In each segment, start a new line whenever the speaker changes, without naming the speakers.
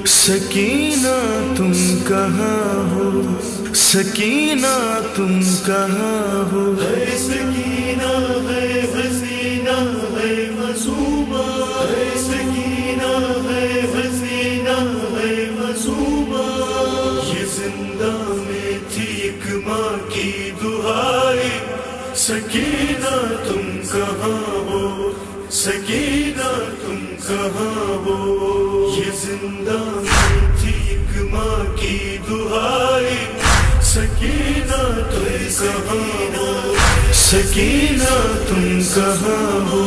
سکینہ تم کہاں ہو، سکینہ تم کہاں ہو؟
ہے سکینہ ہے حسینہ ہے معصومہ، ہے سکینہ ہے حسینہ ہے معصومہ، یہ زندہ میں تھی ایک ماں کی دعائیں، سکینہ تم کہاں ہو، سکینہ تم کہاں ہو؟ یہ زندہ میں تھی ایک ماں کی دعائیں، سکینہ تم کہاں ہو، سکینہ تم کہاں ہو؟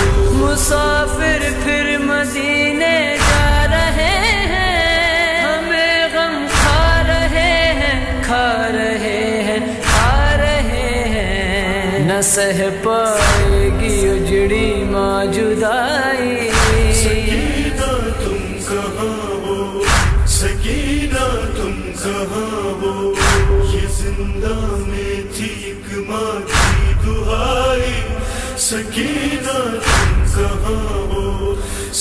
مسافر پھر مدینے جا رہے ہیں، ہمیں غم کھا رہے ہیں، کھا رہے ہیں، کھا رہے ہیں، نہ سہ پائے گی اجڑی ماں جدائی،
سکینہ تم کہاں ہو، سکینہ تم کہاں ہو؟ یہ زندہ میں تھی ایک ماں کی دعائیں، سکینہ تم کہاں ہو،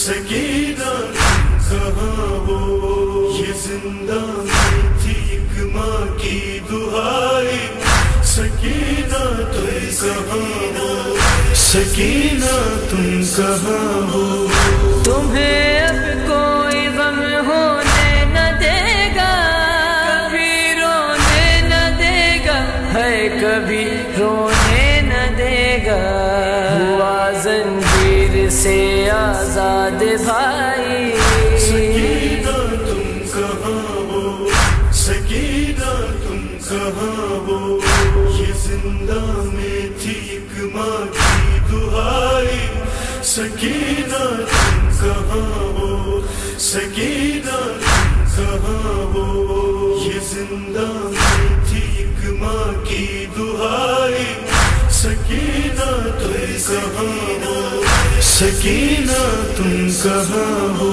سکینہ تم کہاں ہو؟ یہ زندہ میں تھی ایک ماں کی دعائیں، سکینہ تم کہاں ہو، سکینہ تم کہاں ہو؟
تمہیں اب کوئی غم ہونے نہ دے گا، کبھی رونے نہ دے گا، ہے کبھی رونے نہ دے گا، ہوا زنجیر سے آزاد بھائی،
سکینہ تم کہاں ہو، سکینہ تم کہاں ہو؟ یہ زندہ میں تھی ایک ماں کی دعائیں، سکینہ تم کہاں ہو، سکینہ تم کہاں ہو؟ یہ زندہ میں تھی ایک ماں کی دعائیں، سکینہ تم کہاں ہو، سکینہ تم کہاں ہو؟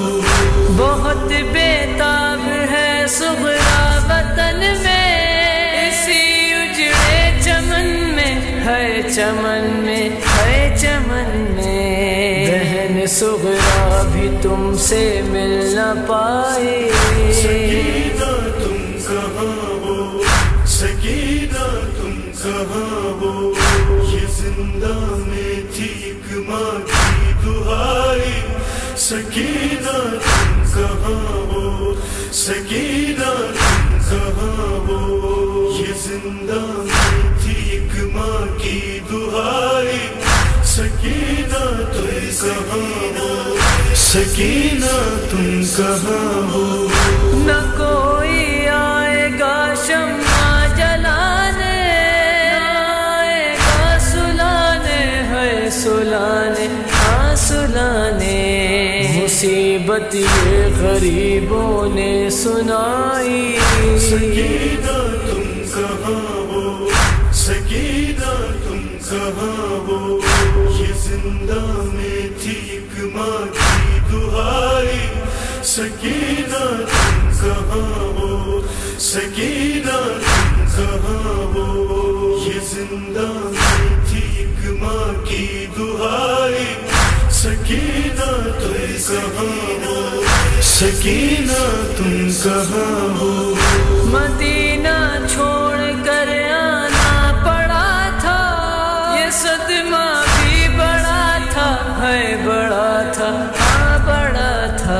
بہت بیتاب ہے صغرا وطن میں، اسی اجڑے چمن میں ہے، چمن میں ہے، چمن میں بہن صغرا بھی تم سے مل نہ پائے،
سکینہ تم کہاں ہو، سکینہ تم کہاں ہو؟ یہ زندہ میں تھی ایک ماں کی دعائیں، سکینہ تم کہاں ہو، سکینہ تم کہاں ہو؟ یہ زندہ میں تھی ایک ماں کی دعائیں، سکینہ تم کہاں ہو، سکینہ تم کہاں ہو؟
نہ کوئی آئے گا شمع جلانے، نہ آئے گا سلانے، ہے سلانے، ہاں سلانے، مصیبت یہ غریبوں نے سنائی،
سکینہ تم کہاں ہو، سکینہ تم کہاں ہو؟ یہ زندہ میں تھی ایک ماں کی دعائیں، سکینہ تم کہاں ہو، سکینہ تم کہاں ہو؟ یہ زندہ میں تھی ایک ماں کی دعائیں، سکینہ تم کہاں ہو، سکینہ تم کہاں ہو؟
مدینہ چھوڑ کر آنا پڑا تھا، یہ صدمہ بھی بڑا تھا، ہے بڑا تھا، ہاں بڑا تھا،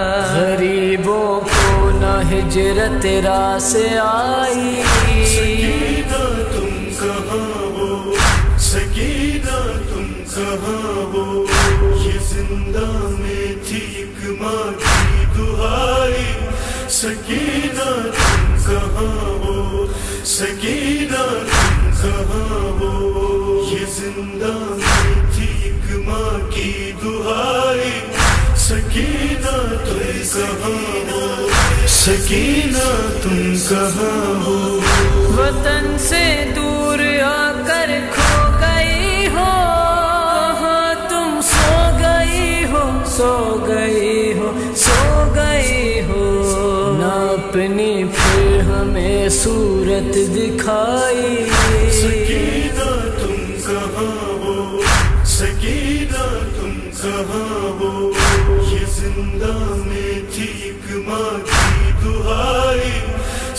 غریبوں کو نہ ہجرت راس آئی،
سکینہ تم کہاں ہو، سکینہ تم کہاں ہو؟ یہ زندہ میں تھی ایک ماں کی دعائیں، سکینہ تم کہاں ہو، سکینہ تم کہاں ہو؟ یہ زندہ میں تھی ایک ماں کی دعائیں، سکینہ تم کہاں ہو، سکینہ تم کہاں ہو؟
وطن سے دور آ کر کھو گئی ہو، کہاں تم سو گئی ہو، سو گئی ہو، سو گئی ہو، نہ اپنی پھر ہمیں صورت دکھائی،
سکینہ تم کہاں ہو، سکینہ تم کہاں ہو؟ یہ زندہ میں تھی ایک ماں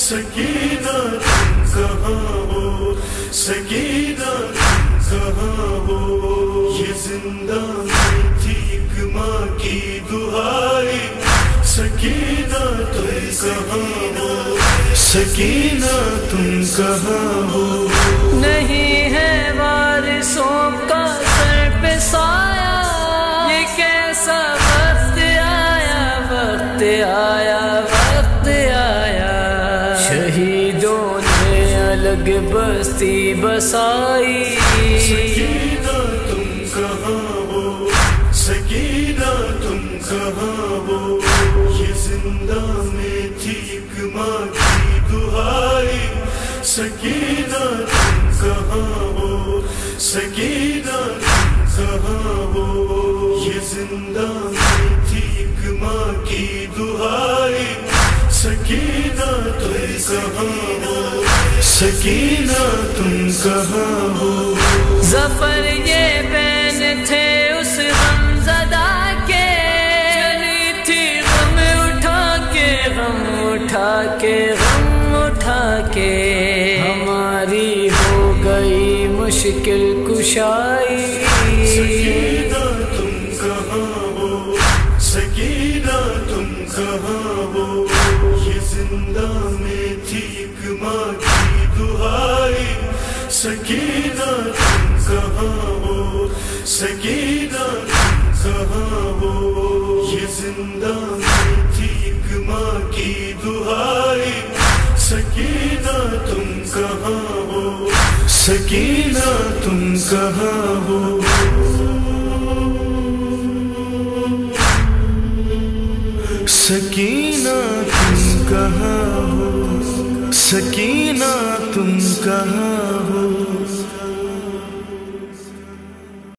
سکینہ تم کہاں ہو سکینہ تم کہاں ہو یہ زندہ میں تھی ایک ماں کی دعائی سکینہ تم کہاں ہو
سکینہ تم کہاں ہو
نہیں ہے وارثوں کا سر پہ سایہ یہ کیسا وقت آیا وقت آیا وقت آیا شہیدوں نے الگ بستی بسائی
سکینہ تم کہاں ہو سکینہ تم کہاں ہو یہ زندہ میں تھی ایک ماں کی دعائی سکینہ تم کہاں ہو سکینہ تم کہاں ہو یہ زندہ میں تھی ایک ماں کی دعائی سکینہ تم کہاں ہو
سکینہ تم کہاں ہو
ظفر یہ بین تھے اس غم زدہ کے چلی تھی غم اٹھا کے غم اٹھا کے غم اٹھا کے ہماری ہو گئی مشکل کشائی
سکینہ تم کہاں ہو سکینہ تم کہاں ہو یہ زندہ میں تھی ایک ماں کی دعائی سکینہ تم کہاں ہو سکینہ تم کہاں ہو یہ زندہ میں تھی ایک ماں کی دعائی سکینہ تم کہاں ہو
سکینہ تم کہاں ہو سکینہ تم کہاں ہو سکینہ تم کہاں ہو